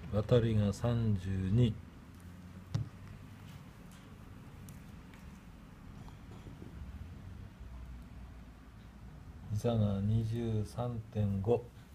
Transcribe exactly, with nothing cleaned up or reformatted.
渡りがさんじゅうに、膝が にじゅうさんてんご。